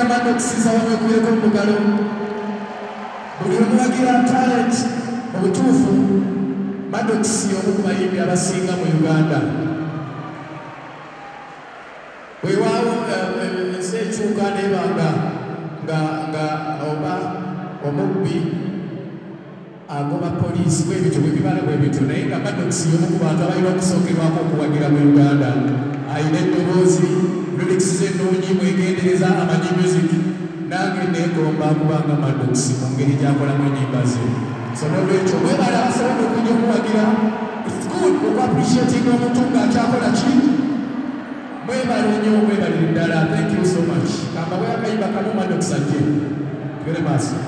Madoxis abamekuleko mu bugalo buli omuwagira talent obutuufu Madox omu ku bayimbi abasinga mu Uganda weewaawo ensi ekyuka nebanga nga oba omubbi agoba poliisi bwebityo bwe bibala bwebityo naye nga Madox omu ku bantu abalina okusookerwako okuwagira mu Uganda ayina eddoboozi lyrics ennungi bwegendereza amanyi music nange negomba kubanga Madox mu ngeri gyakolamu ennyimba ze so nolwekyo mwebala abasobola okujja omuwagira its good okuappreciatinga omuntu ng'akyakola ki mwebale nnyo mwebalire ddala thank you so much kamba bwe akayimba kamu Madox ajje tugere maaso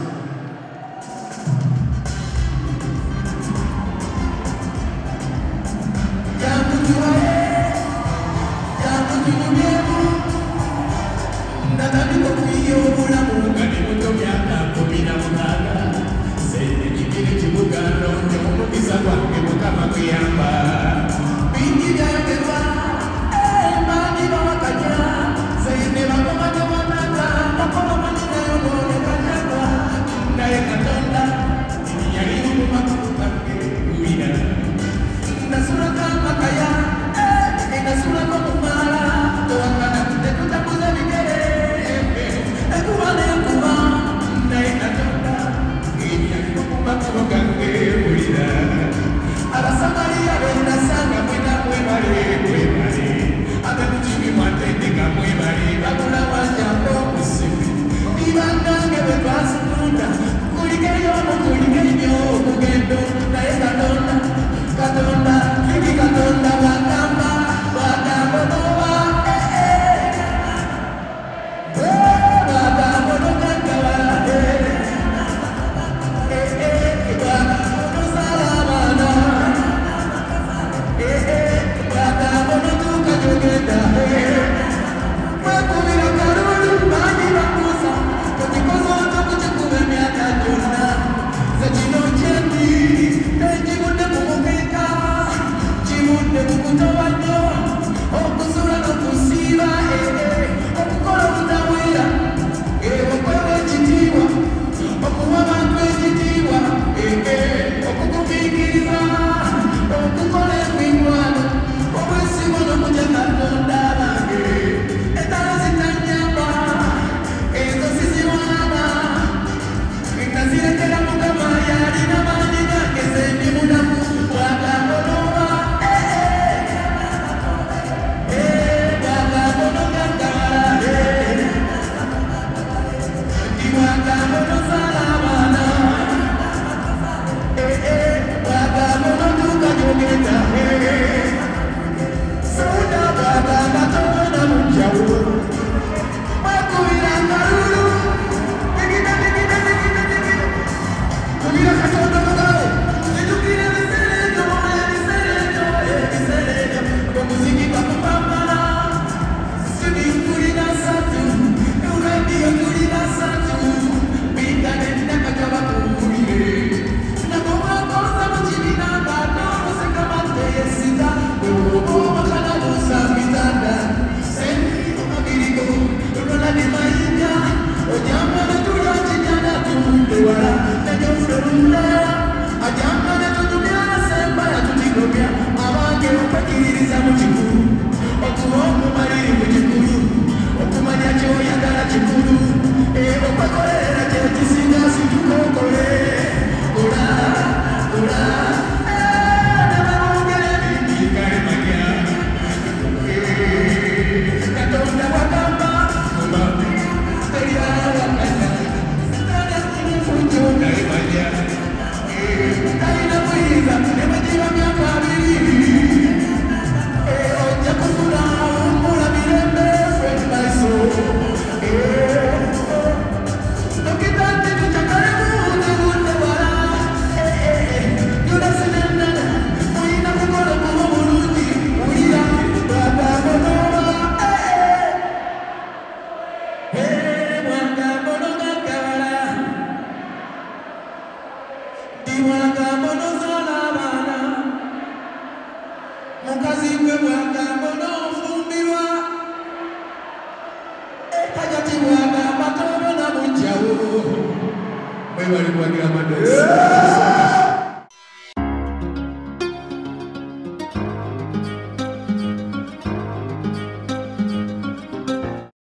bali kuwagira amadoozi